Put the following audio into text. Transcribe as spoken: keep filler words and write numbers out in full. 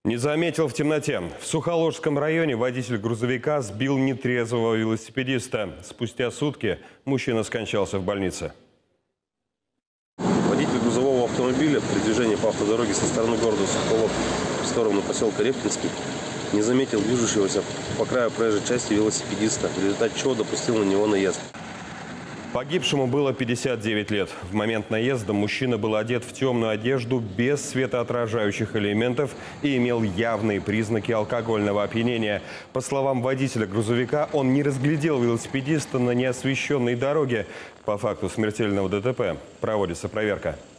Не заметил в темноте. В Сухоложском районе водитель грузовика сбил нетрезвого велосипедиста. Спустя сутки мужчина скончался в больнице. Водитель грузового автомобиля при движении по автодороге со стороны города Сухолог в сторону поселка Рефтинский не заметил движущегося по краю проезжей части велосипедиста, в результате чего допустил на него наезд. Погибшему было пятьдесят девять лет. В момент наезда мужчина был одет в темную одежду без светоотражающих элементов и имел явные признаки алкогольного опьянения. По словам водителя грузовика, он не разглядел велосипедиста на неосвещенной дороге. По факту смертельного ДТП проводится проверка.